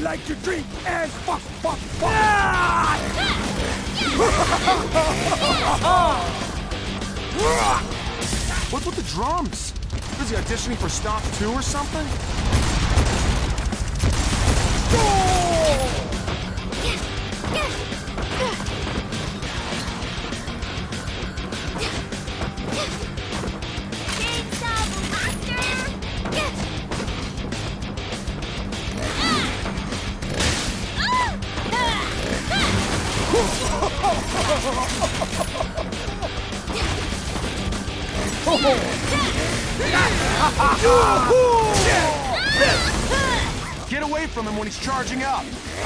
like to drink and fuck. What's with the drums? Is he auditioning for Stop 2 or something? Get away from him when he's charging up.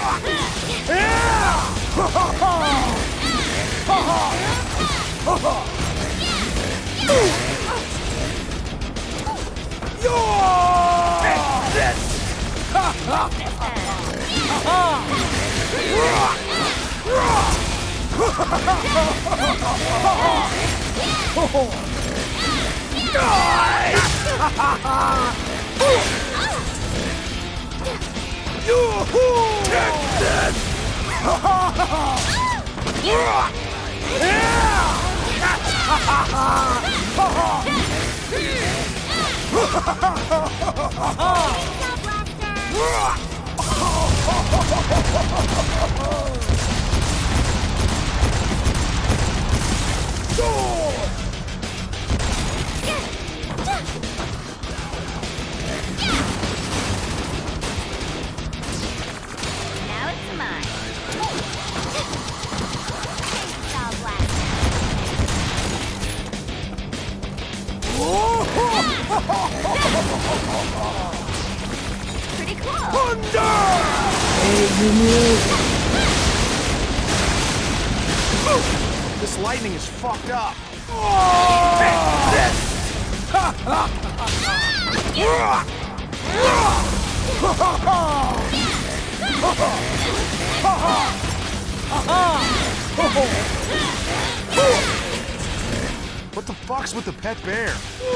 Now it's mine. Chainsaw blast. Pretty cool. This lightning is fucked up. What the fuck's with the pet bear?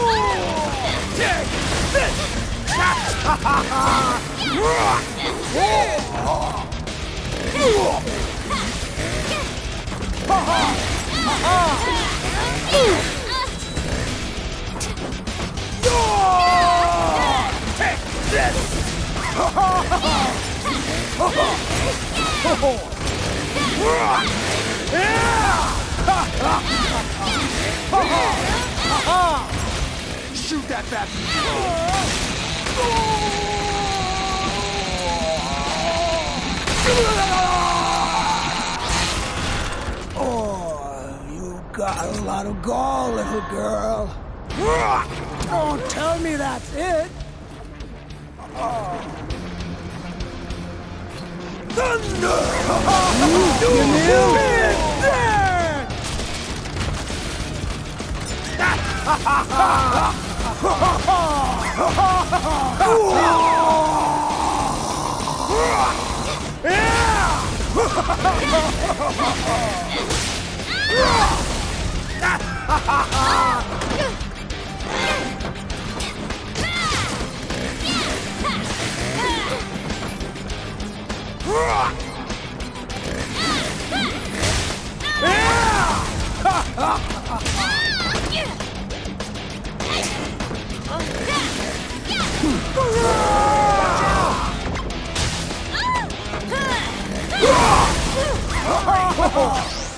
Shoot that bat! Oh, you got a lot of gall, little girl. Don't tell me that's it. Thunder! You knew it! Watch out!